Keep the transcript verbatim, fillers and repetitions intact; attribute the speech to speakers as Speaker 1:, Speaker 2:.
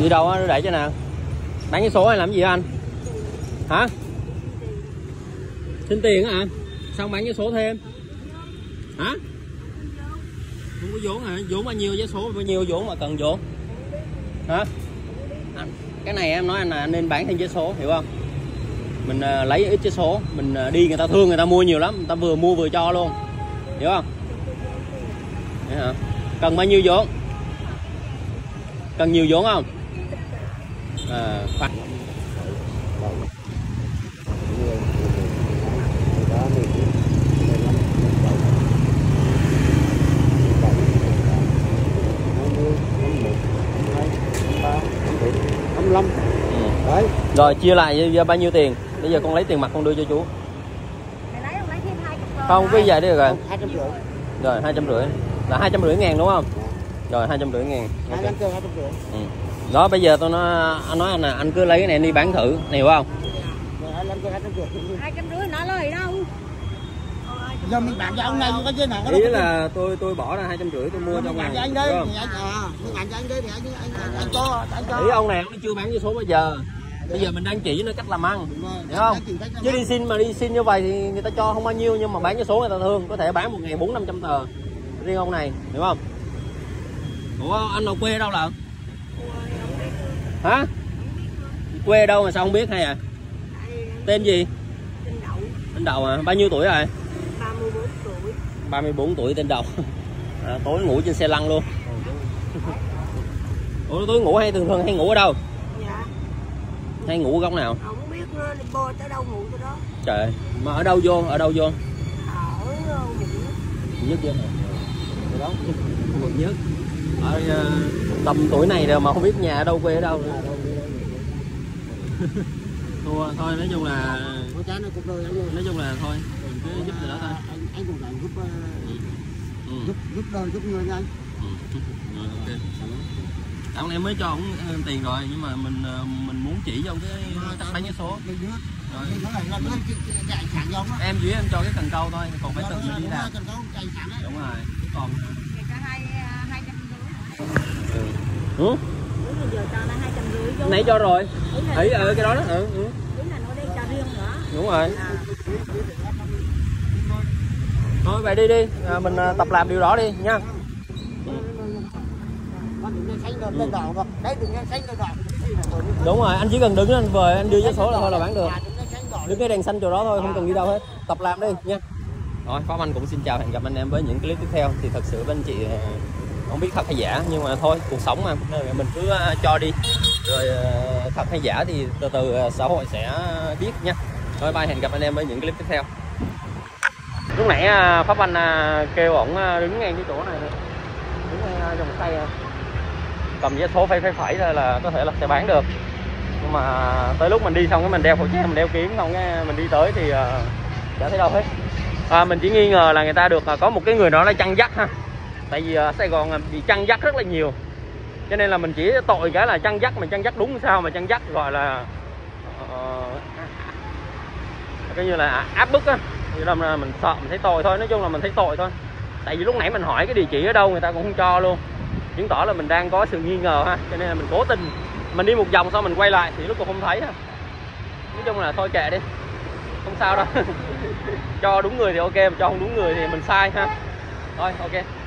Speaker 1: Gì đâu á, để cho nào. Bán vé số hay làm gì anh? Hả? Xin tiền hả? Sao bán vé số thêm? Hả? Không có vốn hả? Vốn bao nhiêu vé số bao nhiêu vốn mà cần vốn? Hả? À, cái này em nói anh là anh nên bán thêm vé số, hiểu không? Mình uh, lấy ít vé số, mình uh, đi người ta thương, người ta mua nhiều lắm, người ta vừa mua vừa cho luôn, hiểu không? Đấy hả? Cần bao nhiêu vốn? Cần nhiều vốn không? À, khoan. Ừ. Đấy. Rồi chia lại bao nhiêu tiền? Bây giờ con lấy tiền mặt con đưa cho chú. Không, cái vậy đi được rồi. hai trăm rưỡi. Rồi hai trăm rưỡi. Là hai trăm rưỡi ngàn đúng không? Rồi hai trăm rưỡi ngàn. Okay. Ừ. Đó bây giờ tôi nói anh nói anh là anh cứ lấy cái này đi bán thử, hiểu không?
Speaker 2: hai trăm rưỡi nó lời đâu.
Speaker 3: Giờ mình bán cho ông này có chứ nào.
Speaker 1: Ý là tôi tôi bỏ ra hai trăm rưỡi tôi mua cho ông này.
Speaker 3: Anh đây, anh à, anh cho anh đây thì anh anh anh cho, anh cho.
Speaker 1: Ý ông này ông chưa bán vé số bây giờ. Bây giờ mình đang chỉ nó cách làm ăn, hiểu không? Chứ đi xin mà đi xin như vậy thì người ta cho không bao nhiêu, nhưng mà bán vé số người ta thương, có thể bán một ngày bốn năm trăm tờ. Riêng ông này, hiểu không? Ủa anh nào quê đâu lận? Hả? Quê đâu mà sao không biết hay à? Tên gì?
Speaker 2: Tên Đậu.
Speaker 1: Tên Đậu à? Bao nhiêu tuổi rồi?
Speaker 2: ba mươi bốn tuổi.
Speaker 1: ba mươi bốn tuổi tên Đậu. À, tối ngủ trên xe lăn luôn. Ủa tối ngủ hay thường thường hay ngủ ở đâu?
Speaker 2: Dạ.
Speaker 1: Hay ngủ góc nào?
Speaker 2: Không biết nó bò tới đâu ngủ tới đó.
Speaker 1: Trời, mà ở đâu vô? Ở đâu vô?
Speaker 2: Ở quận
Speaker 1: Nhất vô hả? Ở đó. Quận Nhất. Ở uh, tầm tuổi này rồi mà không biết nhà ở đâu, quê ở đâu nữa. Thua thôi, nói chung là nói chung là thôi mình cứ giúp người đó thôi.
Speaker 3: Anh anh cũng giúp
Speaker 1: ừ.
Speaker 3: giúp giúp đời giúp người nha anh.
Speaker 1: Ừ. Rồi, ok. Ông em mới cho ông tiền rồi, nhưng mà mình mình muốn chỉ cho ông cái cách bán vé số. Rồi. Em chỉ em cho cái cần câu thôi, còn phải tự mình đi làm. Đúng rồi. Còn
Speaker 2: hai trăm rưỡi.
Speaker 1: Ừ.
Speaker 2: Giờ cho nó hai trăm rưỡi vô.
Speaker 1: Nãy cho rồi. Ấy ở cái đó đó. Ừ. Ừ.
Speaker 2: Ý là nó đi cho riêng nữa.
Speaker 1: Đúng rồi.
Speaker 2: À.
Speaker 1: Thôi vậy đi đi, à, mình tập làm điều đó đi nha. Đúng rồi, anh chỉ cần đứng anh về anh đưa vé số là thôi là bán được. Đứng cái đèn xanh chỗ đó thôi, không cần đi đâu hết. Tập làm đi nha. Rồi, Pháp Anh cũng xin chào, hẹn gặp anh em với những clip tiếp theo. Thì thật sự với anh chị không biết thật hay giả, nhưng mà thôi cuộc sống mà nên mình cứ cho đi. Rồi thật hay giả thì từ từ xã hội sẽ biết nha. Thôi bye, hẹn gặp anh em với những clip tiếp theo. Lúc nãy Pháp Anh kêu ổng đứng ngang cái chỗ này, đứng ngang trong cây, cầm vé số phải phải phải ra là có thể là sẽ bán được. Nhưng mà tới lúc mình đi xong cái mình đeo khẩu trang, mình đeo kiếm xong cái mình đi tới thì uh, chả thấy đâu hết. À, mình chỉ nghi ngờ là người ta được uh, có một cái người đó là chăn dắt ha. Tại vì uh, Sài Gòn bị chăn dắt rất là nhiều, cho nên là mình chỉ tội cái là chăn dắt, mà chăn dắt đúng sao mà chăn dắt gọi là uh, coi như là áp bức á. Vậy là mình sợ, mình thấy tội thôi, nói chung là mình thấy tội thôi. Tại vì lúc nãy mình hỏi cái địa chỉ ở đâu người ta cũng không cho luôn, chứng tỏ là mình đang có sự nghi ngờ ha, cho nên là mình cố tình mình đi một vòng sau mình quay lại thì lúc còn không thấy ha. Nói chung là thôi kệ đi, không sao đâu. Cho đúng người thì ok, mà cho không đúng người thì mình sai ha. Thôi ok.